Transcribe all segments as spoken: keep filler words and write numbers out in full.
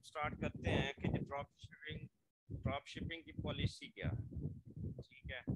हम स्टार्ट करते हैं कि ड्रॉप शिपिंग ड्रॉप शिपिंग की पॉलिसी क्या है। ठीक है,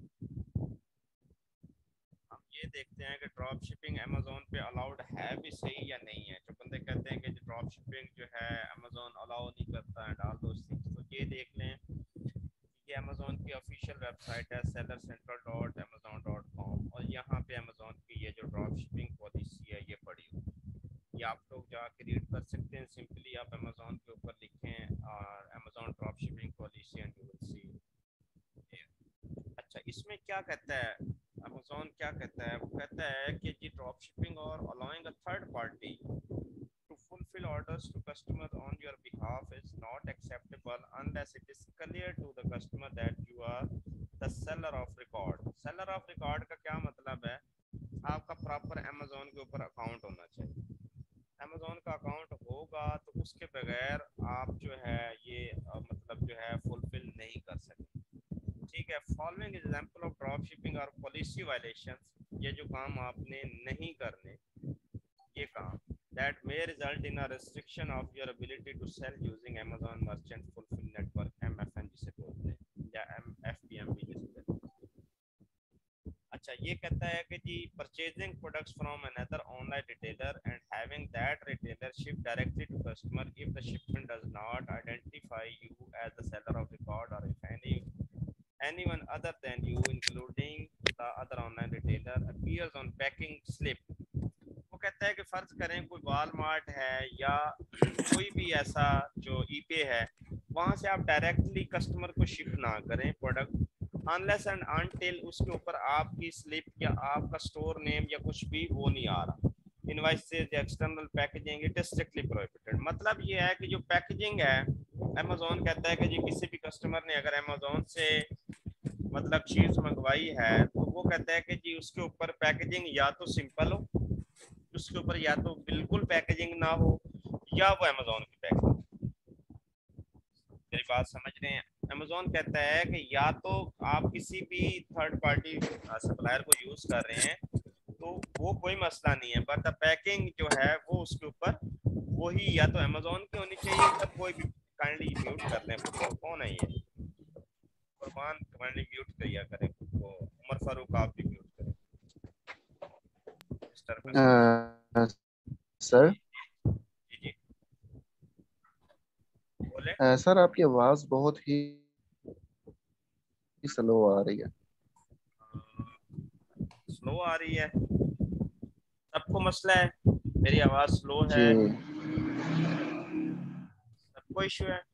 हम ये देखते हैं कि ड्रॉप शिपिंग अमेजोन पे अलाउड है भी सही या नहीं है। जो बंदे कहते हैं कि ड्रॉप शिपिंग जो है अमेजोन अलाउ नहीं करता एंड ऑल दोस थिंग्स, तो ये देख लें ये अमेजोन की ऑफिशियल वेबसाइट है seller central dot Amazon dot com, और यहाँ पे अमेजोन की ये जो ड्रॉप शिपिंग पॉलिसी है ये पड़ी हुई, ये आप लोग जाके रीड कर सकते हैं। सिंपली आप अमेजोन के ऊपर लिखें और Amazon drop shipping policy and you will see. अच्छा, इसमें क्या कहता है अमेजोन, क्या कहता है? वो कहता है कि जी ड्रॉप शिपिंग और allowing a third party to fulfill orders to customers on your behalf is not acceptable unless it is clear to the customer that you are the seller of record. seller of record का क्या मतलब है? आपका proper Amazon के ऊपर account होना चाहिए। Amazon का अकाउंट होगा तो उसके बगैर आप जो है ये अ, मतलब जो है फुलफिल नहीं कर सकते। ठीक है, following example of drop shipping और पॉलिसी वायलेशंस, ये जो काम आपने नहीं करने, ये काम that may result in a restriction of your ability to sell using Amazon Merchant Fulfill Network M F N जिसे बोलते हैं, या F B M भी जिसे बोलते हैं। अच्छा, ये कहता है कि जी purchasing products from another online retailer and having that retailer ship directly to customer if the shipment does not identify you as the seller of record, or if any anyone other than you including the other online retailer appears on packing slip। वो कहता है कि फर्ज करें कोई Walmart है या कोई भी ऐसा जो ईपे है, वहां से आप डायरेक्टली कस्टमर को शिप ना करें प्रोडक्ट अनलेस एंड अनटिल उसके ऊपर आपकी स्लिप या आपका स्टोर नेम या कुछ भी वो नहीं आ रहा। इनवॉइसेस या external packaging it is strictly prohibited. मतलब ये है कि जो पैकेजिंग है, अमेजोन कहता है कि जी किसी भी कस्टमर ने अगर अमेजोन से मतलब चीज मंगवाई है तो वो कहता है कि जी उसके ऊपर पैकेजिंग या तो सिंपल हो, उसके ऊपर या तो बिल्कुल पैकेजिंग ना हो, या वो अमेजोन की पैकेजिंग। मेरी बात समझ रहे हैं? अमेजोन कहता है कि या तो आप किसी भी थर्ड पार्टी सप्लायर को यूज कर रहे हैं तो वो कोई मसला नहीं है, बट द पैकिंग जो है वो उसके ऊपर वही या तो अमेजोन की होनी चाहिए या कोई भी। काइंडली म्यूट कर लें, कौन है ये कुर्बान? काइंडली म्यूट किया करें तो उमर फारूक आप भी म्यूट करें। Uh, सर जी जी बोले। uh, सर आपकी आवाज़ बहुत ही स्लो आ रही है। स्लो आ रही है? सबको मसला है मेरी आवाज स्लो जी है? सबको इशू है?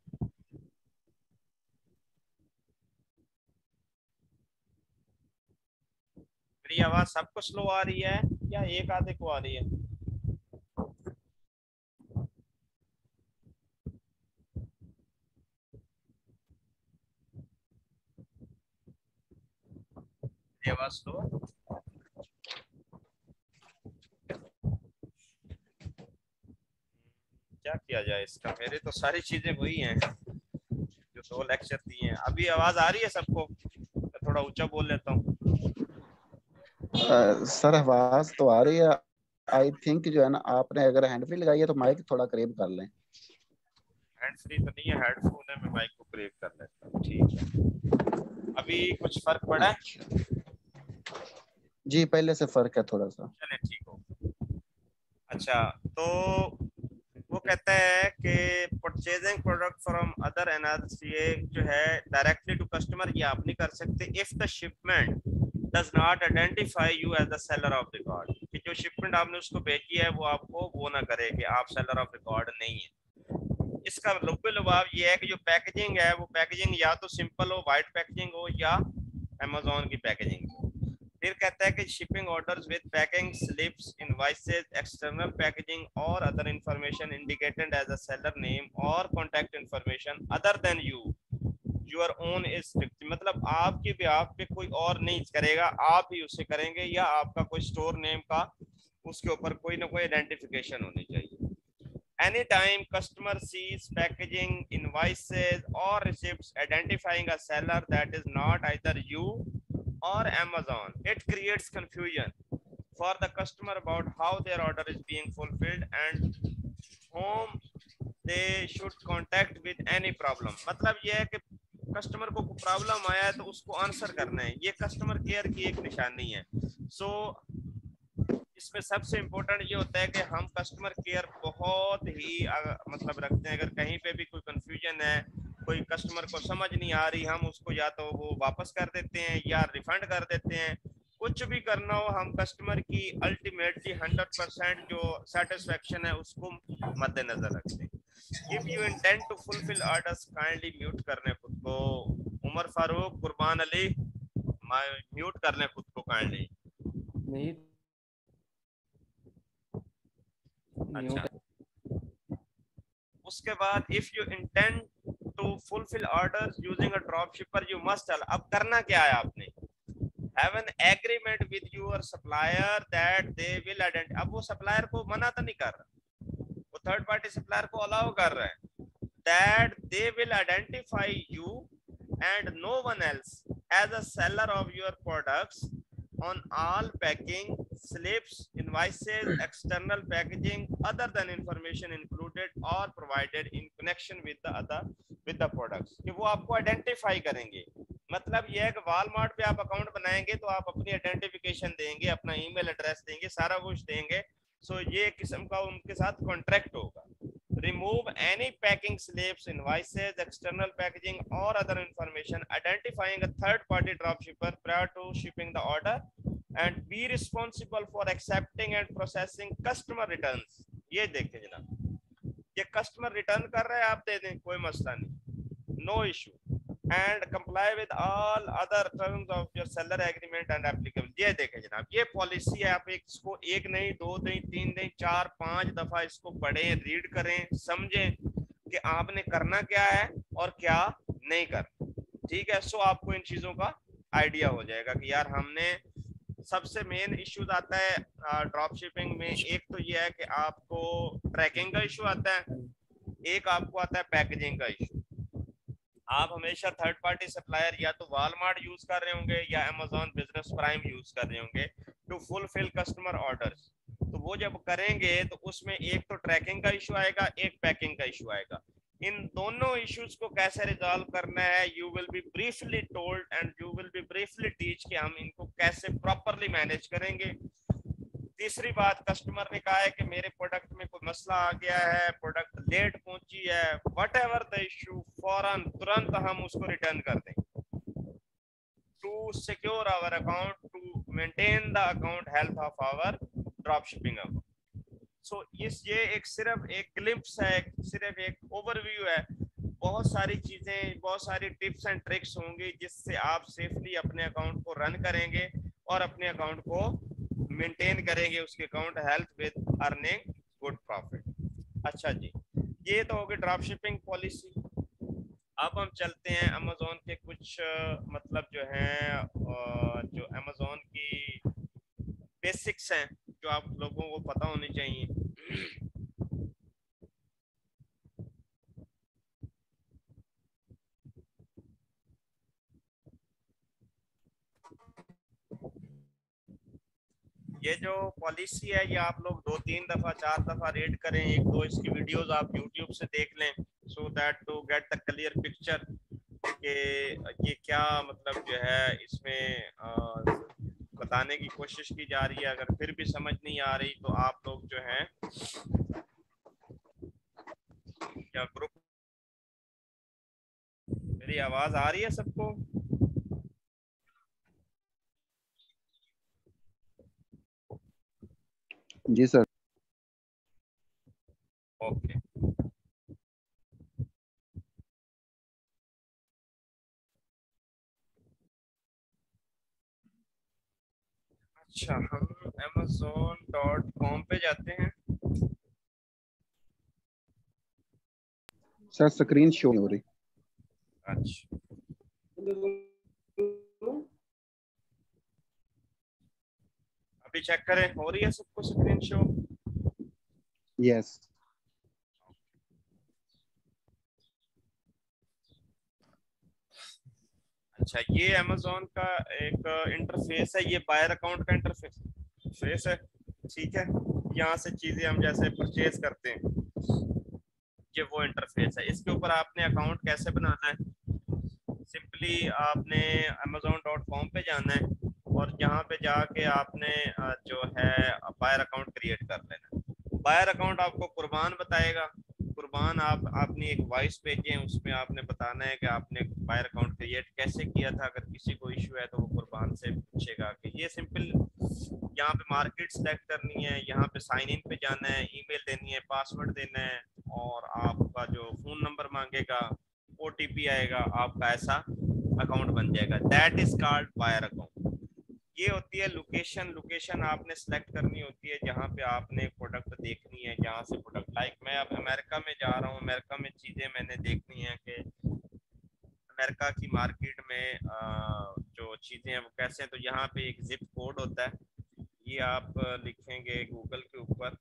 मेरी आवाज सबको स्लो आ रही है या एक आधे को आ रही है? मेरी आवाज स्लो? क्या किया जाए इसका? मेरे तो सारी चीजें वही हैं जो दो लेक्चर दिए हैं। अभी आवाज आ रही है सबको? मैं थोड़ा ऊंचा बोल लेता हूँ। uh, सर आवाज़ तो आ रही है। आई थिंक जो है ना, आपने अगर हैंड फ्री लगाई है तो माइक थोड़ा करीब कर लें। हैंड फ्री तो नहीं है, हेडफोन है, मैं माइक को क्रेप कर लेता हूँ। ठीक है, अभी कुछ फर्क पड़ा है? जी पहले से फर्क है थोड़ा सा। चले ठीक हो। अच्छा, तो वो कहता है कि purchasing product from other owners, ये जो है डायरेक्टली टू कस्टमर ये आप नहीं कर सकते if the shipment does not identify you as the seller of record, कि जो शिपमेंट आपने उसको भेजी है वो आपको वो ना करे कि आप सेलर ऑफ रिकॉर्ड नहीं है। इसका लुब्बे लुबाब ये है कि जो पैकेजिंग है वो पैकेजिंग या तो सिंपल हो, वाइट पैकेजिंग हो, या अमेजोन की पैकेजिंग हो। फिर कहता है कि shipping orders with packing slips invoices external packaging और other information indicated as a seller name और contact information other than you your own is, मतलब आपके भी आप पे कोई और नहीं करेगा, आप ही उसे करेंगे, या आपका कोई स्टोर नेम का उसके ऊपर कोई ना कोई आइडेंटिफिकेशन होनी चाहिए। Anytime customer sees packaging, invoices or receipts identifying a seller that is not either you or Amazon, it creates confusion for the customer about how their order is being fulfilled and whom they should contact with any problem, मतलब ये है कि customer को problem आया है तो उसको answer करना है, ये कस्टमर केयर की एक निशानी है। सो so, इसमें सबसे इम्पोर्टेंट ये होता है कि हम कस्टमर केयर बहुत ही आ, मतलब रखते हैं। अगर कहीं पे भी कोई कंफ्यूजन है, कोई कस्टमर को समझ नहीं आ रही, हम उसको या तो वो वापस कर देते हैं या रिफंड कर देते हैं। कुछ भी करना हो, हम कस्टमर की अल्टीमेटली हंड्रेड परसेंट जो सेटिस्फेक्शन है उसको मद्देनजर रखते हैं। If you intend to fulfil orders kindly mute करने खुद को। उमर फारूक, कुर्बान अली, म्यूट करने खुद को काइंडली। नहीं अच्छा, उसके बाद if you intend to fulfil orders using a drop shipper you must, अब करना क्या है आपने, have an agreement with your supplier that they will identify। अब वो सप्लायर को मना तो नहीं कर रहा, वो थर्ड पार्टी सप्लायर को अलाउ कर रहा है, that they will identify you and no one else as a seller of your products on all packing slips, invoices, external packaging other than information included or provided in connection with the other with the products, कि वो आपको identify करेंगे। मतलब ये है कि Walmart पे आप अकाउंट बनाएंगे तो आप अपनी आइडेंटिफिकेशन देंगे, अपना ईमेल एड्रेस देंगे, सारा कुछ देंगे। सो so, ये किस्म का उनके साथ कॉन्ट्रैक्ट होगा। Remove any packing slips, invoices, external packaging or other information identifying a third party dropshipper prior to shipping the order and be responsible for accepting and processing customer returns। ये देखें जनाब, ये कस्टमर रिटर्न कर रहा है, आप दे दें, कोई मसला नहीं, no issue. and comply with all other terms of your seller agreement and applicable। ये देखें जनाब, ये पॉलिसी है, आप एक इसको एक नहीं, दो नहीं, तीन नहीं, चार पांच दफा इसको पढ़ें, रीड करें, समझें कि आपने करना क्या है और क्या नहीं करना। ठीक है, सो आपको इन चीजों का आइडिया हो जाएगा कि यार हमने, सबसे मेन इश्यूज आता है ड्रॉप शिपिंग में, एक तो ये है कि आपको ट्रैकिंग का इशू आता है, एक आपको आता है पैकेजिंग का इशू। आप हमेशा थर्ड पार्टी सप्लायर या तो वॉलमार्ट यूज कर रहे होंगे या अमेज़न बिजनेस प्राइम यूज कर रहे होंगे टू फुलफिल कस्टमर ऑर्डर्स। तो वो जब करेंगे तो उसमें एक तो ट्रैकिंग का इशू आएगा, एक पैकिंग का इशू आएगा। इन दोनों इश्यूज को कैसे रिजॉल्व करना है, you will be briefly told and you will be briefly teach कि हम इनको कैसे प्रॉपरली मैनेज करेंगे। तीसरी बात, कस्टमर ने कहा है कि मेरे प्रोडक्ट में कोई मसला आ गया है, प्रोडक्ट लेट पहुंची है, वट एवर द इशू, फौरन तुरंत हम उसको रिटर्न कर दें to secure our account, to maintain the account health of our drop shipping account. So इस ये एक सिर्फ एक ग्लिम्प्स है, सिर्फ एक ओवरव्यू है। बहुत सारी चीजें, बहुत सारी टिप्स एंड ट्रिक्स होंगी जिससे आप सेफली अपने अकाउंट को रन करेंगे और अपने अकाउंट को मेंटेन करेंगे, उसके account health with earning good profit. अच्छा जी, ये तो होगी ड्रॉप शिपिंग पॉलिसी। अब हम चलते हैं अमेज़न के कुछ मतलब जो है जो अमेज़न की बेसिक्स हैं जो आप लोगों को पता होनी चाहिए। ये जो पॉलिसी है ये आप लोग दो तीन दफा चार दफा रीड करें, एक दो इसकी वीडियोस आप यूट्यूब से देख लें, so that to get the clear picture कि ये क्या मतलब जो है इसमें आ, बताने की कोशिश की जा रही है। अगर फिर भी समझ नहीं आ रही तो आप लोग जो है क्या ग्रुप, मेरी आवाज आ रही है सबको? जी सर। ओके, अच्छा हम amazon डॉट कॉम पे जाते हैं। सर स्क्रीन शो हो रही। अच्छा, अभी चेक करें, हो रही है सबको स्क्रीन शो? यस। अच्छा, ये अमेज़न का एक इंटरफेस है, ये बायर अकाउंट का इंटरफेस फेस है। ठीक है, यहाँ से चीजें हम जैसे परचेज करते हैं, ये वो इंटरफेस है। इसके ऊपर आपने अकाउंट कैसे बनाना है, सिंपली आपने अमेजोन डॉट कॉम पे जाना है और यहाँ पे जाके आपने जो है बायर अकाउंट क्रिएट कर लेना है। बायर अकाउंट आपको कुर्बान बताएगा। कुर्बान आप अपनी एक वॉइस भेजें, उसमें आपने बताना है कि आपने बायर अकाउंट क्रिएट कैसे किया था। अगर किसी को इशू है तो वो कुर्बान से पूछेगा कि ये सिंपल यहाँ पे मार्केट सेलेक्ट करनी है, यहाँ पे साइन इन पे जाना है, ईमेल देनी है, पासवर्ड देना है और आपका जो फोन नंबर मांगेगा, ओटीपी आएगा, आपका ऐसा अकाउंट बन जाएगा। That is called buyer account. ये होती है लोकेशन। लोकेशन आपने सेलेक्ट करनी होती है जहाँ पे आपने प्रोडक्ट देखनी है, जहाँ से प्रोडक्ट, लाइक मैं अब अमेरिका में जा रहा हूँ, अमेरिका में चीज़ें मैंने देखनी है कि अमेरिका की मार्केट में जो चीज़ें हैं वो कैसे हैं। तो यहाँ पे एक जिप कोड होता है, ये आप लिखेंगे गूगल के ऊपर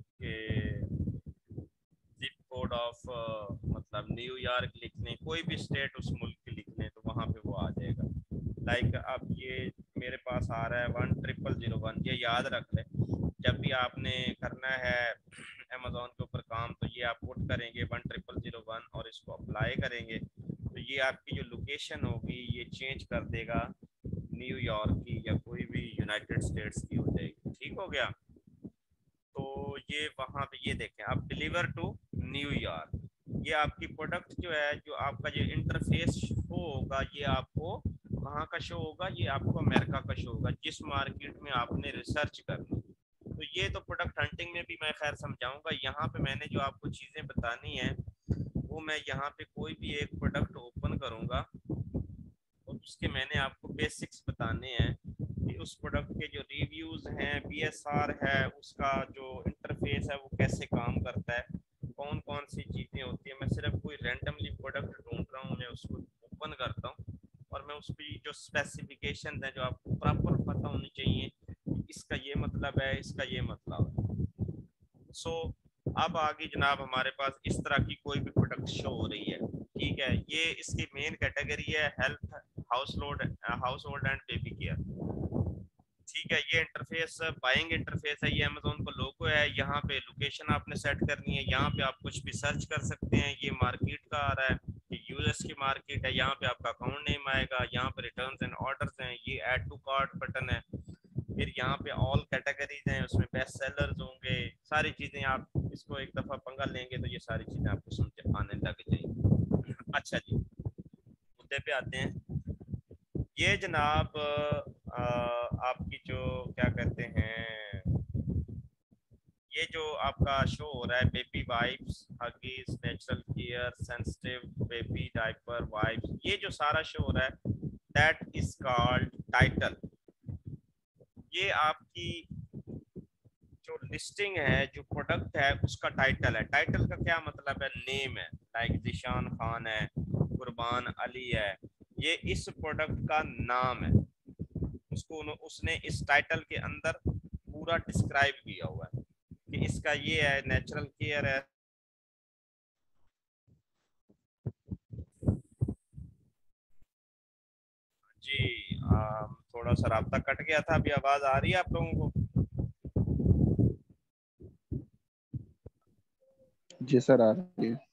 कि जिप कोड ऑफ मतलब न्यूयॉर्क लिख लें, कोई भी स्टेट उस मुल्क की लिख लें तो वहाँ पे वो आ जाएगा। लाइक अब ये मेरे पास आ रहा है वन ट्रिपल जीरो वन, ये याद रख लें। जब भी आपने करना है अमेजोन के ऊपर काम तो ये आप पुट करेंगे वन ट्रिपल जीरो वन और इसको अप्लाई करेंगे तो ये आपकी जो लोकेशन होगी ये चेंज कर देगा, न्यूयॉर्क की या कोई भी यूनाइटेड स्टेट्स की हो जाएगी। ठीक हो गया। तो ये वहाँ पे ये देखें आप, डिलीवर टू न्यूयॉर्क, ये आपकी प्रोडक्ट जो है, जो आपका जो इंटरफेस शो होगा ये आपको कहाँ का शो होगा, ये आपको अमेरिका का शो होगा जिस मार्केट में आपने रिसर्च करनी। तो ये तो प्रोडक्ट हंटिंग में भी मैं खैर समझाऊंगा। यहाँ पे मैंने जो आपको चीज़ें बतानी है वो मैं यहाँ पे कोई भी एक प्रोडक्ट ओपन करूँगा और उसके मैंने आपको बेसिक्स बताने हैं कि उस प्रोडक्ट के जो रिव्यूज़ हैं, बीएसआर है, उसका जो इंटरफेस है वो कैसे काम करता है, कौन कौन सी चीज़ें होती है। मैं सिर्फ कोई रैंडमली प्रोडक्ट ढूंढ रहा हूँ, मैं उसको ओपन करता हूँ और मैं उसकी जो स्पेसिफिकेशन है जो आपको प्रॉपर पता होनी चाहिए, इसका ये मतलब है, इसका ये मतलब है। सो अब आगे जनाब हमारे पास इस तरह की कोई भी प्रोडक्ट शो हो रही है, ठीक है। ये इसकी मेन कैटेगरी है health, house load house hold and baby care, ठीक है। ये इंटरफेस बाइंग इंटरफेस है, ये अमेजोन का लोगो है। यहाँ पे लोकेशन आपने सेट करनी है, यहाँ पे आप कुछ भी सर्च कर सकते हैं। ये मार्केट का आ रहा है, ये यूएस की मार्केट है, यहाँ पे आपका अकाउंट नेम आएगा, यहाँ पे रिटर्न्स एंड ऑर्डर्स हैं, ये ऐड टू कार्ट बटन है, फिर यहाँ पे ऑल कैटेगरीज हैं, उसमें बेस्ट सेलर्स होंगे, सारी चीज़ें। आप इसको एक दफ़ा पंगा लेंगे तो ये सारी चीज़ें आपको समझ आने लग जाएंगी। अच्छा जी, मुद्दे पे आते हैं। ये जनाब आ, आपकी जो क्या कहते हैं, ये जो आपका शो हो रहा है baby wipes, Huggies, natural care, sensitive baby diaper wipes, ये जो सारा शो हो रहा है दैट इज कॉल्ड टाइटल। ये आपकी जो लिस्टिंग है, जो प्रोडक्ट है उसका टाइटल है। टाइटल का क्या मतलब है, नेम है। लाइक जिशान खान है, कुर्बान अली है, ये इस प्रोडक्ट का नाम है। उसको उसने इस टाइटल के अंदर पूरा डिस्क्राइब किया हुआ है कि इसका ये है, नेचुरल केयर है। जी आ, थोड़ा सा राब्ता कट गया था, अभी आवाज आ रही है आप लोगों को? जी सर आ रही है।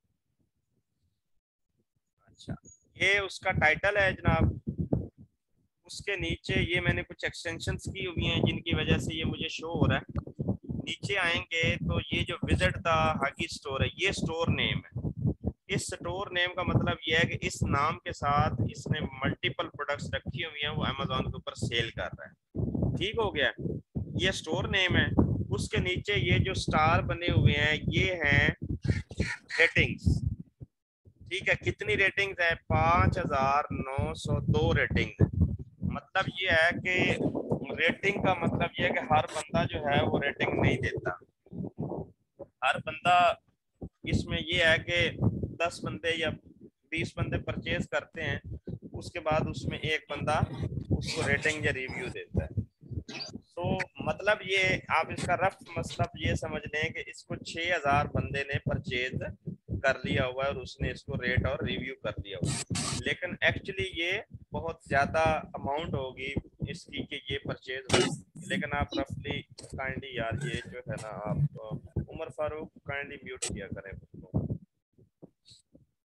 अच्छा, ये उसका टाइटल है जनाब। उसके नीचे ये मैंने कुछ एक्सटेंशंस की हुई हैं जिनकी वजह से ये मुझे शो हो रहा है। नीचे आएंगे तो ये जो विजिट द हगी स्टोर है, ये स्टोर नेम है। इस स्टोर नेम का मतलब ये है कि इस नाम के साथ इसने मल्टीपल प्रोडक्ट्स रखी हुई हैं, वो अमेजोन के ऊपर सेल कर रहा है। ठीक हो गया, ये स्टोर नेम है। उसके नीचे ये जो स्टार बने हुए हैं ये हैं रेटिंग्स, ठीक है। कितनी रेटिंग्स है, पाँच हजार नौ सौ दो रेटिंग्स है। मतलब ये है कि रेटिंग का मतलब ये है कि हर बंदा जो है वो रेटिंग नहीं देता। हर बंदा, इसमें ये है कि दस बंदे या बीस बंदे परचेज करते हैं, उसके बाद उसमें एक बंदा उसको रेटिंग या रिव्यू देता है। तो मतलब ये आप इसका रफ मतलब ये समझ लें कि इसको छह हजार बंदे ने परचेज कर लिया हुआ है और उसने इसको रेट और रिव्यू कर लिया हुआ है। लेकिन एक्चुअली ये बहुत ज़्यादा अमाउंट होगी इसकी कि ये परचेज हो। लेकिन आप रफली काइंडली यार ये जो है ना, आप उमर फारूक काइंडली म्यूट किया करें।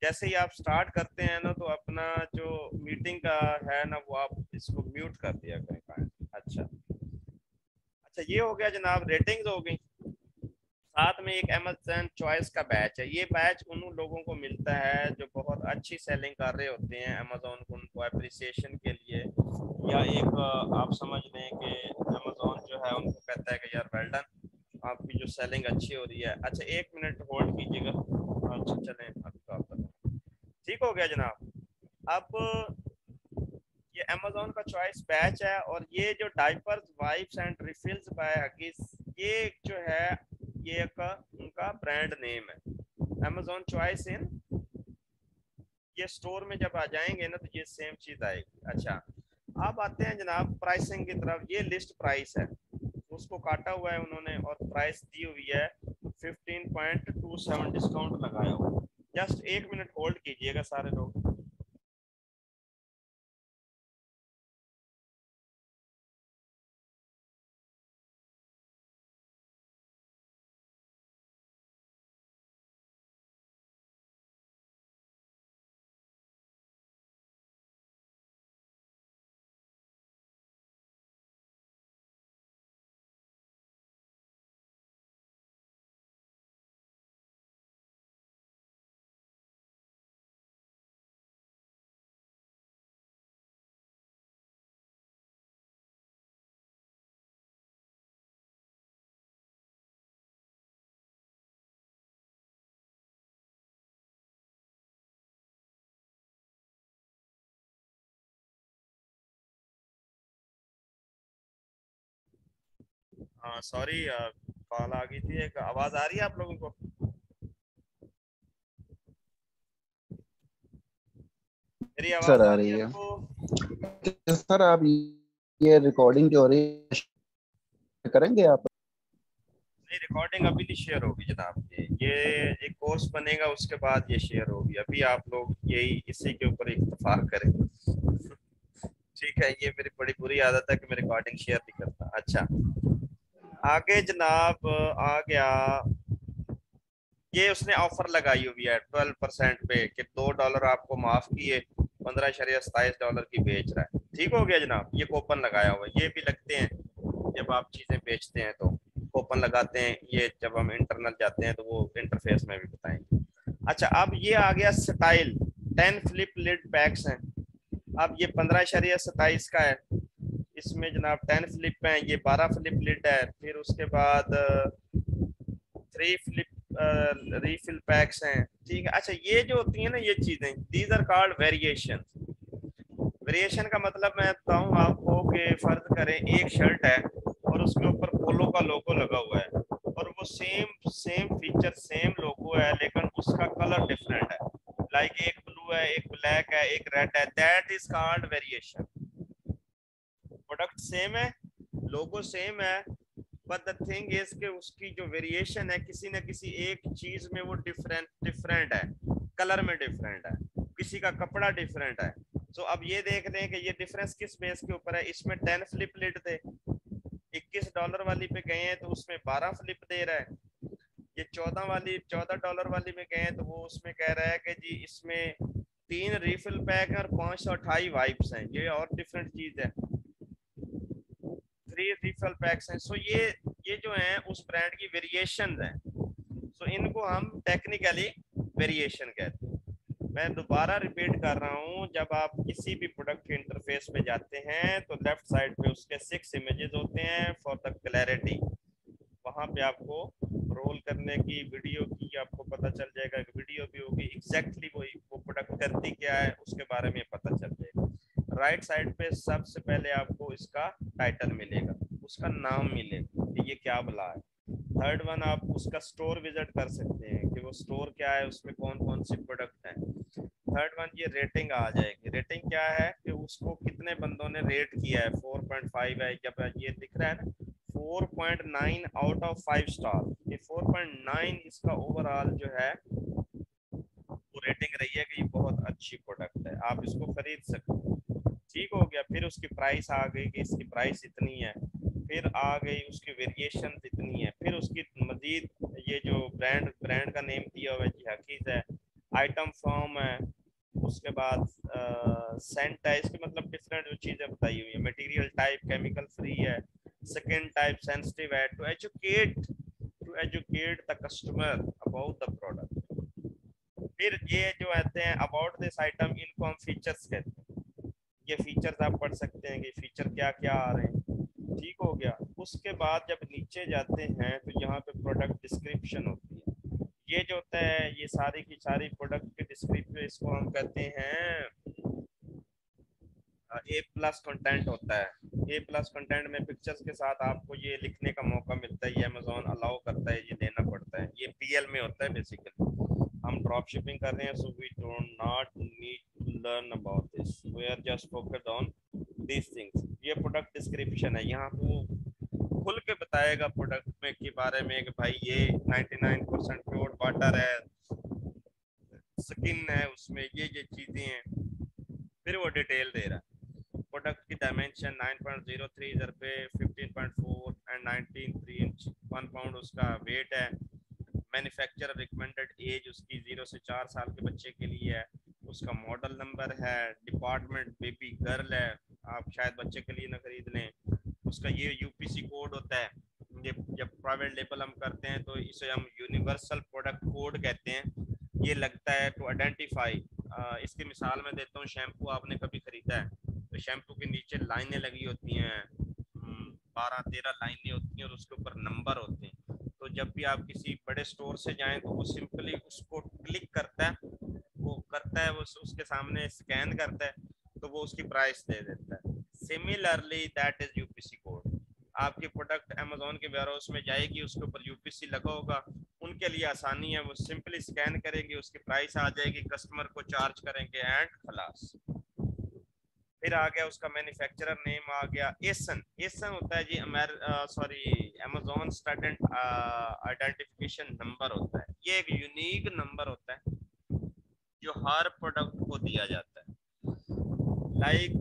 जैसे ही आप स्टार्ट करते हैं ना तो अपना जो मीटिंग का है ना वो आप इसको म्यूट कर दिया करें। अच्छा अच्छा, ये हो गया जनाब, रेटिंग्स हो गई। साथ में एक अमेज़न चॉइस का बैच है। ये बैच उन लोगों को मिलता है जो बहुत अच्छी सेलिंग कर रहे होते हैं अमेज़न को, उनको अप्रिसिएशन के लिए, या एक आप समझ लें कि अमेज़न जो है उनको कहता है कि यार वेल डन, आपकी जो सेलिंग अच्छी हो रही है। अच्छा एक मिनट होल्ड कीजिएगा। अच्छा चलें, अभी तो आप ठीक हो गया जनाब। अब ये अमेज़न का चॉइस बैच है, और ये जो diapers wipes and refills by Huggies, ये जो है ये का उनका ब्रांड नेम है अमेज़न चॉइस इन। ये स्टोर में जब आ जाएंगे ना तो ये सेम चीज आएगी। अच्छा अब आते हैं जनाब प्राइसिंग की तरफ। ये लिस्ट प्राइस है, उसको काटा हुआ है उन्होंने और प्राइस दी हुई है fifteen point two seven, discount लगाया हुआ। जस्ट एक मिनट होल्ड कीजिएगा सारे लोग। हाँ सॉरी, कॉल आ गई थी एक। आवाज आ रही है आप लोगों को? मेरी सर आवाज आ आ रही रही है है। आपको? सर आप ये रिकॉर्डिंग जो हो रही है करेंगे आप? नहीं, रिकॉर्डिंग अभी नहीं शेयर होगी जनाब। ये ये एक कोर्स बनेगा उसके बाद ये शेयर होगी। अभी आप लोग यही इसी के ऊपर इत्तेफाक करें। ठीक है, ये मेरी बड़ी बुरी आदत है कि मैं रिकॉर्डिंग शेयर नहीं करता। अच्छा आगे जनाब आ गया, ये उसने ऑफर लगाई हुई है ट्वेल्व परसेंट पे कि दो डॉलर आपको माफ किए पंद्रह शरिया सताइस डॉलर की बेच रहा है। ठीक हो गया जनाब, ये कूपन लगाया हुआ है। ये भी लगते हैं जब आप चीजें बेचते हैं तो कूपन लगाते हैं। ये जब हम इंटरनल जाते हैं तो वो इंटरफेस में भी बताएंगे। अच्छा अब ये आ गया style, ten flip lid packs हैं। अब ये पंद्रह शरिया सताइस का है, इसमें जनाब टेन फ्लिप है, ये बारह फ्लिप लिड है। फिर उसके बाद थ्री फ्लिप रीफिल पैक्स हैं। ठीक है। अच्छा ये जो होती है ना ये चीजें, these are called variation. Variation का मतलब मैं बताऊं आपको कि फर्ज करें एक शर्ट है और उसके ऊपर पोलो का लोगो लगा हुआ है, और वो same same feature same logo है लेकिन उसका कलर डिफरेंट है। लाइक like एक ब्लू है, एक ब्लैक है, एक रेड है। That is called variation. Product same है, लोगो सेम है, बट द थिंग इज कि उसकी जो वेरिएशन है किसी न किसी एक चीज में वो डिफरेंट डिफरेंट है, कलर में डिफरेंट है, किसी का कपड़ा डिफरेंट है। सो so, अब ये देख रहे हैं कि ये डिफरेंस किस बेस के ऊपर है। इसमें टेन फ्लिप लिड थे, इक्कीस डॉलर वाली पे गए हैं तो उसमें बारह फ्लिप दे रहा है। ये चौदह वाली चौदह डॉलर वाली में गए हैं तो वो उसमें कह रहा है कि जी इसमें तीन रिफिल पैक और पाँच सौ अठाई वाइप्स हैं। ये और डिफरेंट चीज है, थ्री रिफिल पैक्स हैं। सो ये ये जो हैं उस ब्रांड की वेरिएशन हैं। सो इनको हम टेक्निकली वेरिएशन कहते हैं। मैं दोबारा रिपीट कर रहा हूँ, जब आप किसी भी प्रोडक्ट के इंटरफेस पे जाते हैं तो लेफ्ट साइड पे उसके सिक्स इमेजेस होते हैं फॉर द क्लैरिटी। वहां पे आपको रोल करने की, वीडियो की आपको पता चल जाएगा कि वीडियो भी होगी, एग्जैक्टली वही वो प्रोडक्ट करती क्या है उसके बारे में पता चल जाएगा। राइट साइड पे सबसे पहले आपको इसका टाइटल मिलेगा, उसका नाम मिलेगा कि ये क्या बला है। थर्ड वन आप उसका स्टोर विजिट कर सकते हैं कि वो स्टोर क्या है, उसमें कौन कौन सी प्रोडक्ट हैं। थर्ड वन ये रेटिंग आ जाएगी। रेटिंग क्या है कि उसको कितने बंदों ने रेट किया है, फोर पॉइंट फाइव है, जब ये दिख रहा है ना four point nine out of five star, ये फोर पॉइंट नाइन इसका ओवरऑल जो है वो रेटिंग रही है कि ये बहुत अच्छी प्रोडक्ट है, आप इसको खरीद सकते हो। ठीक हो गया। फिर उसकी प्राइस आ गई कि इसकी प्राइस इतनी है, फिर आ गई उसकी वेरिएशन इतनी है, फिर उसकी मजीद ये जो ब्रांड ब्रांड का नेम दिया हुआ है जी हकीज है, आइटम फॉर्म है, उसके बाद सेंट है, इसके मतलब डिफरेंट जो चीज़ें बताई हुई है। मटेरियल टाइप केमिकल फ्री है, सेकेंड टाइप सेंसिटिव है, to educate to educate the customer about the product. फिर ये जो आते हैं अबाउट दिस आइटम, इनको हम फीचर्स कहते हैं। ये फीचर्स आप पढ़ सकते हैं कि फीचर क्या क्या आ रहे हैं, ठीक हो गया। उसके बाद जब नीचे जाते हैं तो यहाँ पे प्रोडक्ट डिस्क्रिप्शन होती है। ये जो होता है ये सारी की सारी प्रोडक्ट की डिस्क्रिप्शन, इसको हम कहते हैं ए प्लस कंटेंट होता है। ए प्लस कंटेंट में पिक्चर्स के साथ आपको ये लिखने का मौका मिलता है, ये अमेजोन अलाउ करता है, ये देना पड़ता है। ये पीएल में होता है बेसिकली। हम ड्रॉप शिपिंग कर रहे हैं, so we do not need to learn about this, we are just focused on this things. ये प्रोडक्ट डिस्क्रिप्शन है, यहाँ वो खुल के बताएगा प्रोडक्ट में के बारे में कि भाई ये निन्यानवे परसेंट प्योर वाटर है, स्किन है, उसमें ये ये चीजें हैं, फिर वो डिटेल दे रहा है। प्रोडक्ट की dimension nine point zero three इधर पे fifteen point four and nineteen three inch one pound उसका वेट है। मैन्युफैक्चरर रिकमेंडेड एज उसकी जीरो से चार साल के बच्चे के लिए है। उसका मॉडल नंबर है, डिपार्टमेंट बेबी गर्ल है, आप शायद बच्चे के लिए ना खरीद लें। उसका ये यूपीसी कोड होता है। ये जब प्राइवेट लेबल हम करते हैं तो इसे हम यूनिवर्सल प्रोडक्ट कोड कहते हैं। ये लगता है टू आइडेंटिफाई। इसकी मिसाल मैं देता हूँ, शैम्पू आपने कभी खरीदा है तो शैम्पू के नीचे लाइनें लगी होती हैं, बारह तेरह लाइनें होती हैं और उसके ऊपर नंबर होते हैं। तो जब भी आप किसी बड़े स्टोर से जाएं तो वो सिंपली उसको क्लिक करता है, वो करता है वो उसके सामने स्कैन करता है तो वो उसकी प्राइस दे देता है। Similarly that is UPC code. आपकी प्रोडक्ट अमेजोन के वेयरहाउस में जाएगी, उसके ऊपर यूपीसी लगा होगा, उनके लिए आसानी है, वो सिंपली स्कैन करेंगे, उसकी प्राइस आ जाएगी, कस्टमर को चार्ज करेंगे एंड खलास। फिर आ गया उसका मैन्युफैक्चरर नेम आ गया। एसन एसन होता है जी अमेर sorry Amazon student identification number होता है। ये एक यूनिक नंबर होता है जो हर प्रोडक्ट को दिया जाता है। लाइक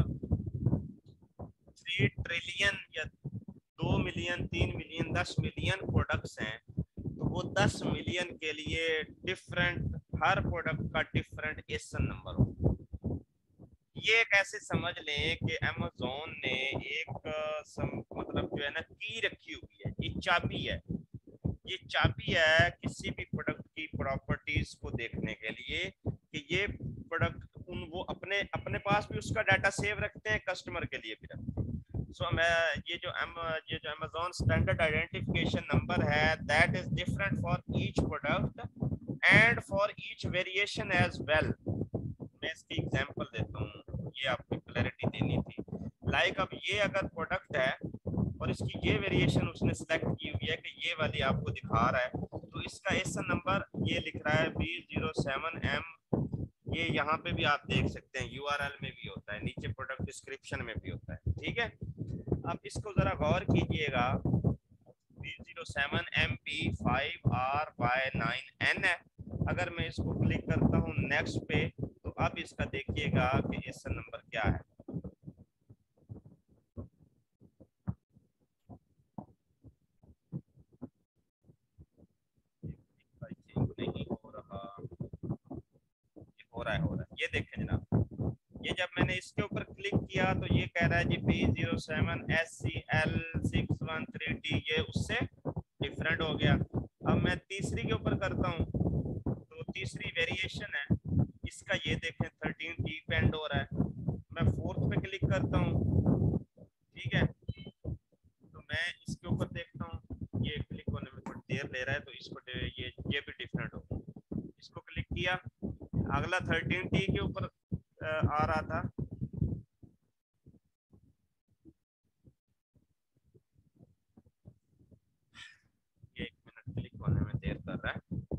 थ्री ट्रिलियन या दो मिलियन तीन मिलियन दस मिलियन प्रोडक्ट्स हैं तो वो दस मिलियन के लिए डिफरेंट, हर प्रोडक्ट का डिफरेंट एसन नंबर होता है। ये कैसे समझ लें कि अमेज़न ने एक सम, मतलब जो है ना की रखी हुई है, ये चाबी है। ये चाबी है किसी भी प्रोडक्ट की प्रॉपर्टीज को देखने के लिए कि ये प्रोडक्ट उन वो अपने अपने पास भी उसका डाटा सेव रखते हैं, कस्टमर के लिए भी रखते हैं। सो so, ये जो एम ये जो अमेज़न स्टैंडर्ड आइडेंटिफिकेशन नंबर है that is different for each product and for each variation as well. मैं इसकी एग्जांपल देता हूँ, ये आपको क्लैरिटी देनी थी। लाइक अब ये अगर प्रोडक्ट है और इसकी ये वेरिएशन उसने सेलेक्ट की हुई है कि ये वाली आपको दिखा रहा है, तो इसका एसन नंबर ये लिख रहा है बी जीरो सेवन एम। ये यहाँ पे भी आप देख सकते हैं, यूआरएल में भी होता है, नीचे प्रोडक्ट डिस्क्रिप्शन में भी होता है, ठीक है। अब इसको जरा गौर कीजिएगा, B zero seven M P five R Y nine N है। अगर मैं इसको क्लिक करता हूँ नेक्स्ट पे तो अब इसका देखिएगा कि एसन नंबर क्या है। नहीं हो रहा, ये हो रहा है हो रहा है ये देखें जनाब, ये जब मैंने इसके ऊपर क्लिक किया तो ये कह रहा है G P zero seven S C L six one three T, ये उससे डिफरेंट हो गया। अब मैं तीसरी के ऊपर करता हूँ तो तीसरी वेरिएशन है, इसका ये देखें थर्टीन टी पे एंड हो रहा है। मैं फोर्थ पे क्लिक करता हूँ, ठीक है, तो मैं इसके ऊपर देखता हूँ, ये क्लिक होने में थोड़ी देर ले रहा है तो इसको ये ये भी डिफरेंट हो, इसको क्लिक किया, अगला थर्टीन टी के ऊपर आ रहा था, ये एक मिनट क्लिक होने में देर कर रहा है।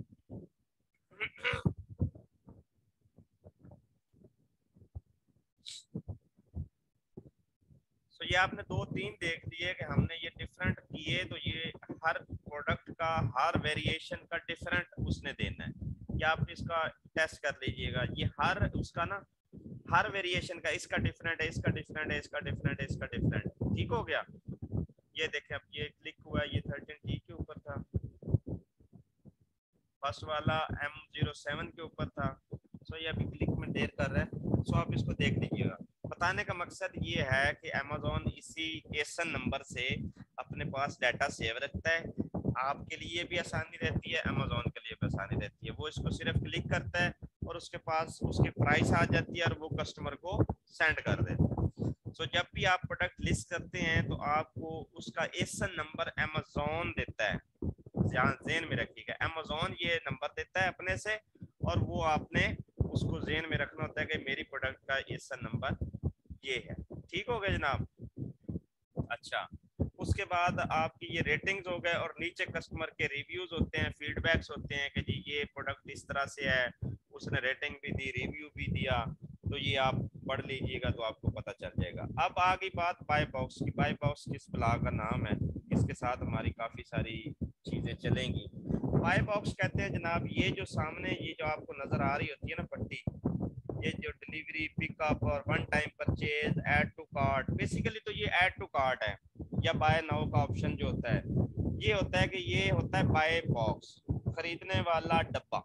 तो ये आपने दो तीन देख लिए कि हमने ये डिफरेंट किए, तो ये हर प्रोडक्ट का हर वेरिएशन का डिफरेंट उसने देना है। या आप इसका टेस्ट कर लीजिएगा, ये हर उसका ना हर वेरिएशन का, इसका डिफरेंट है, इसका डिफरेंट है, इसका डिफरेंट है, इसका डिफरेंट, ठीक हो गया। ये देखें अब ये क्लिक हुआ, ये थर्टीन टी के ऊपर था, फर्स्ट वाला एम जीरो सेवन के ऊपर था। सो ये अभी क्लिक में देर कर रहा है, सो आप इसको देख लीजिएगा। बताने का मकसद ये है कि अमेजोन इसी एसन नंबर से अपने पास डाटा सेव रखता है, आपके लिए भी आसानी रहती है, अमेजोन के लिए भी आसानी रहती है। वो इसको सिर्फ क्लिक करता है और उसके पास उसकी प्राइस आ जाती है और वो कस्टमर को सेंड कर देता है। सो so, जब भी आप प्रोडक्ट लिस्ट करते हैं तो आपको उसका एसन नंबर अमेजोन देता है, ध्यान ज़हन में रखिएगा, अमेजोन ये नंबर देता है अपने से और वो आपने उसको ज़हन में रखना होता है कि मेरी प्रोडक्ट का एसन नंबर ये है। ठीक हो गया जनाब? अच्छा, उसके बाद आपकी ये रेटिंग्स हो गए और नीचे कस्टमर के रिव्यूज होते हैं, फीडबैक्स होते हैं कि जी ये प्रोडक्ट इस तरह से है, उसने रेटिंग भी दी, रिव्यू भी दिया, तो ये आप पढ़ लीजिएगा तो आपको पता चल जाएगा। अब आ गई बात बाय बॉक्स की। बाय बॉक्स किस ब्लॉग का नाम है, इसके साथ हमारी काफ़ी सारी चीज़ें चलेंगी। बाय बॉक्स कहते हैं जनाब, ये जो सामने ये जो आपको नज़र आ रही होती है ना पट्टी, ये जो डिलीवरी, पिकअप और one time purchase, add to cart, basically तो ये ऐड टू कार्ट है या बाय नाउ का ऑप्शन जो होता है, ये होता है कि ये होता है बाय बॉक्स, खरीदने वाला डब्बा।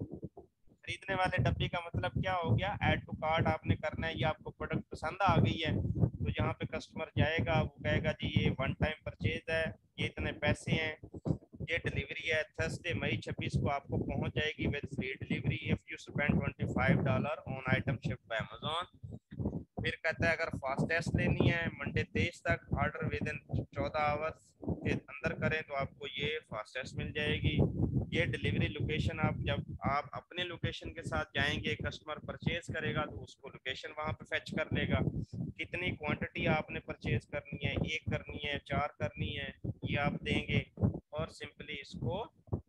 खरीदने वाले डब्बे का मतलब क्या हो गया, ऐड टू कार्ट आपने करना है, ये आपको प्रोडक्ट पसंद आ गई है तो यहाँ पे कस्टमर जाएगा, वो कहेगा जी ये वन टाइम परचेज है, ये इतने पैसे हैं, ये डिलीवरी है, थर्सडे मई छब्बीस को आपको पहुंच जाएगी with free delivery if you spend twenty five dollar on item shipped by Amazon. फिर कहता है अगर फास्टेस्ट लेनी है मंडे तेईस तक, ऑर्डर विद इन चौदह आवर्स के अंदर करें तो आपको ये फास्टेस्ट मिल जाएगी। ये डिलीवरी लोकेशन, आप जब आप अपने लोकेशन के साथ जाएंगे, कस्टमर परचेज करेगा तो उसको लोकेशन वहाँ पे फेच कर लेगा। कितनी क्वांटिटी आपने परचेज करनी है, एक करनी है, चार करनी है, ये आप देंगे और सिंपली इसको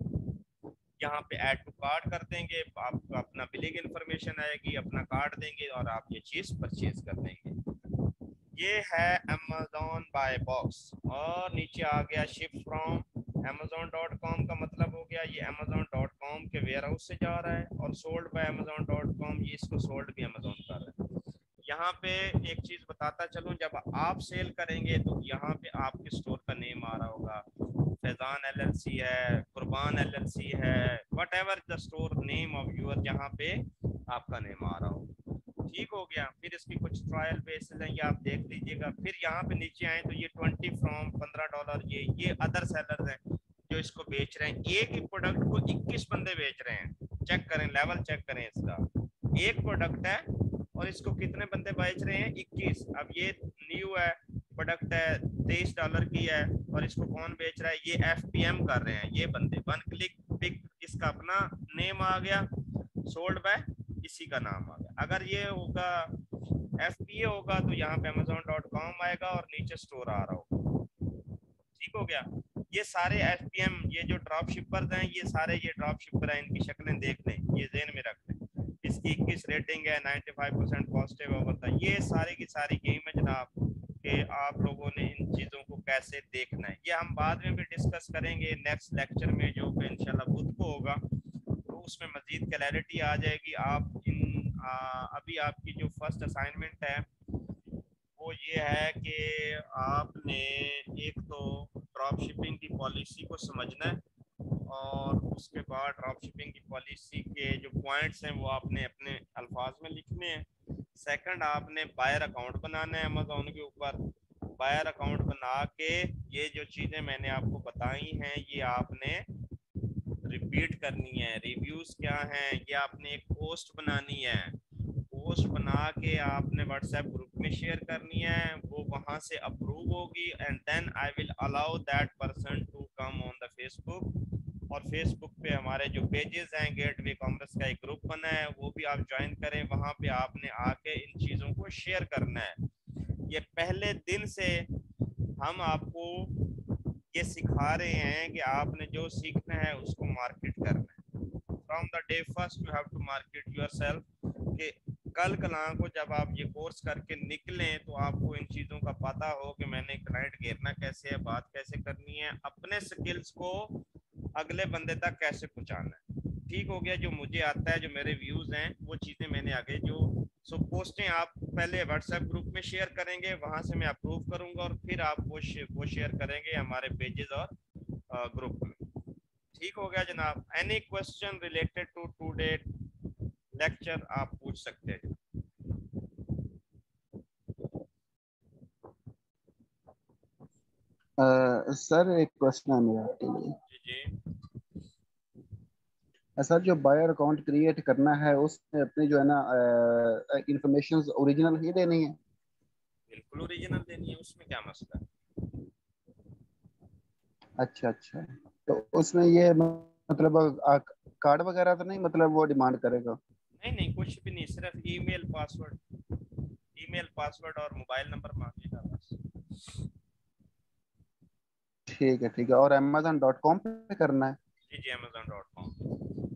यहाँ पे ऐड टू कार्ट कर देंगे, आपको अपना बिलिंग इंफॉर्मेशन आएगी, अपना कार्ड देंगे और आप ये चीज़ परचेज कर देंगे। ये है अमेजोन बाय बॉक्स। और नीचे आ गया ship from Amazon dot com का मतलब हो गया ये अमेजोन डॉट कॉम के वेयर हाउस से जा रहा है, और sold by Amazon dot com, ये इसको सोल्ड भी अमेजोन कर रहा है। यहाँ पे एक चीज बताता चलूं, जब आप सेल करेंगे तो यहाँ पे आपके स्टोर का नेम आ रहा होगा, फैजान एलएलसी है, कुर्बान एलएलसी है, whatever the store name of your, जहाँ पे आपका नेम आ रहा हो। ठीक हो गया। फिर इसकी कुछ ट्रायल बेसिस हैं, ये आप देख लीजिएगा। फिर यहाँ पे नीचे आए तो ये ट्वेंटी फ्रॉम पंद्रह डॉलर, ये ये अदर सेलर्स हैं जो इसको बेच रहे हैं। एक ही प्रोडक्ट को इक्कीस बंदे बेच रहे हैं, चेक करें, लेवल चेक करें इसका। एक प्रोडक्ट है और इसको कितने बंदे बेच रहे हैं, इक्कीस। अब ये न्यू है, प्रोडक्ट है, तेईस डॉलर की है और इसको कौन बेच रहा है, ये एफपीएम कर रहे हैं ये बंदे। वन क्लिक पिक, इसका अपना नेम आ गया, सोल्ड बाय इसी का नाम आ गया। अगर ये होगा एफपीए होगा तो यहाँ पे अमेजोन डॉट कॉम आएगा और नीचे स्टोर आ रहा होगा। ठीक हो गया। ये सारे एफपीएम, ये जो ड्रॉप शिपर्स हैं, ये सारे ये ड्रॉप शिपर हैं, इनकी शक्लें देख लें, ये ज़हन में रख लें। इसकी इक्कीस रेटिंग है, पचानवे परसेंट पॉजिटिव ओवर था। ये सारी की सारी गेम है जनाब कि आप लोगों ने इन चीज़ों को कैसे देखना है। ये हम बाद में भी डिस्कस करेंगे नेक्स्ट लेक्चर में, जो कि इंशाल्लाह बुध को होगा, तो उसमें मजीद क्लैरिटी आ जाएगी। आप इन आ, अभी आपकी जो फर्स्ट असाइनमेंट है वो ये है कि आपने एक तो ड्रॉप शिपिंग की पॉलिसी को समझना है और उसके बाद ड्रॉप शिपिंग की पॉलिसी के जो पॉइंट्स हैं वो आपने अपने अल्फाज में लिखने हैं। सेकंड, आपने बायर अकाउंट बनाना है अमेजोन के ऊपर। बायर अकाउंट बना के ये जो चीज़ें मैंने आपको बताई हैं ये आपने रिपीट करनी है। रिव्यूज क्या हैं, ये आपने एक पोस्ट बनानी है, पोस्ट बना के आपने व्हाट्सएप ग्रुप में शेयर करनी है, वो वहां से अप्रूव होगी and then I will allow that person to come on the Facebook. और फेसबुक पे हमारे जो पेजेस हैं, गेटवे कॉमर्स का एक ग्रुप बना है, वो भी आप ज्वाइन करें। वहां पे आपने आके इन चीज़ों को शेयर करना है। ये पहले दिन से हम आपको ये सिखा रहे हैं कि आपने जो सीखना है उसको मार्केट करना है। From the day first you have to market yourself, कि कल कलां को जब आप ये कोर्स करके निकलें तो आपको इन चीज़ों का पता हो कि मैंने क्लाइंट घेरना कैसे है, बात कैसे करनी है, अपने स्किल्स को अगले बंदे तक कैसे पहुंचाना है। ठीक हो गया। जो मुझे आता है, जो मेरे व्यूज़ हैं, वो चीज़ें मैंने आगे जो सो पोस्टें आप पहले व्हाट्सएप ग्रुप में शेयर करेंगे, वहां से मैं अप्रूव करूंगा और फिर आप वो शे, वो शेयर करेंगे हमारे पेजेस और ग्रुप में। ठीक हो गया जनाब। Any question related to today lecture आप पूछ सकते हैं। सर एक क्वेश्चन है मेरा आपके लिए। जी जी सर जो बायर अकाउंट क्रिएट करना है उसमें अपनी जो है ना इंफॉर्मेशन ओरिजिनल ही देनी है? बिल्कुल ओरिजिनल देनी है, उसमें क्या मसला है। अच्छा अच्छा। तो उसमें ये मतलब आ, कार्ड वगैरह तो नहीं मतलब वो डिमांड करेगा? नहीं नहीं कुछ भी नहीं, सिर्फ ईमेल पासवर्ड, ईमेल पासवर्ड और मोबाइल नंबर मांगेगा बस। ठीक है ठीक है। और अमेजन डॉट कॉम पे करना है? जी जी अमेजोन डॉट कॉम।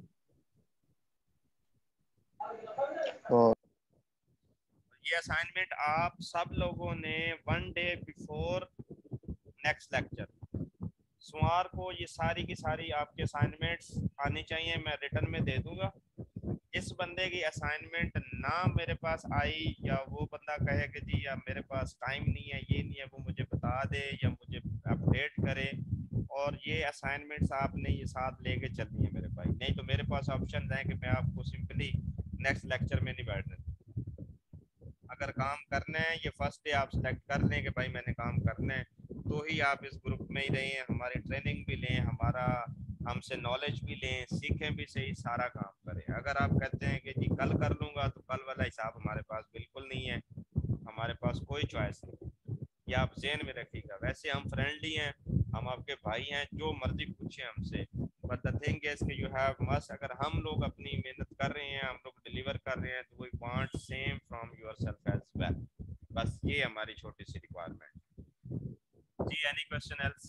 तो ये असाइनमेंट आप सब लोगों ने one day before next lecture सोमवार को ये सारी की सारी आपके असाइनमेंट्स आनी चाहिए, मैं रिटर्न में दे दूंगा। जिस बंदे की असाइनमेंट ना मेरे पास आई या वो बंदा कहे कि जी या मेरे पास टाइम नहीं है ये नहीं है, वो मुझे बता दे या मुझे अपडेट करे। और ये असाइनमेंट्स आपने ये साथ लेके चलनी है मेरे भाई, नहीं तो मेरे पास ऑप्शन है कि मैं आपको सिंपली नेक्स्ट लेक्चर में नहीं बैठने दूँ। अगर काम करना है ये फर्स्ट डे आप सेलेक्ट कर लें कि भाई मैंने काम करना है, तो ही आप इस ग्रुप में ही रहें, हमारी ट्रेनिंग भी लें, हमारा हमसे नॉलेज भी लें, सीखें भी सही, सारा काम करें। अगर आप कहते हैं कि जी कल कर लूँगा, तो कल वाला हिसाब हमारे पास बिल्कुल नहीं है, हमारे पास कोई चॉइस नहीं। ये आप जहन में रखिएगा। वैसे हम फ्रेंडली हैं, हम आपके भाई हैं, जो मर्जी पूछे हमसे, बट द थिंग इज कि यू हैव मस्ट, अगर हम लोग अपनी मेहनत कर रहे हैं, हम लोग डिलीवर कर रहे हैं, तो we want same from yourself as well. बस ये हमारी छोटी सी रिक्वायरमेंट। जी एनी क्वेश्चन एल्स,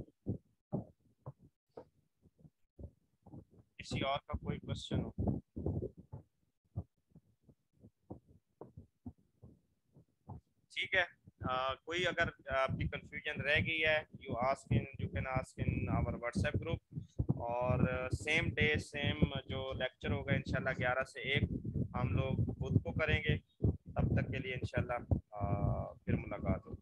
किसी और का कोई क्वेश्चन हो? ठीक है। uh, कोई अगर आपकी कंफ्यूजन रह गई है, you ask in you can ask in our WhatsApp group. और सेम डे सेम जो लेक्चर होगा इंशाल्लाह ग्यारह से एक हम लोग खुद को करेंगे। तब तक के लिए इंशाल्लाह uh, फिर मुलाकात होगी।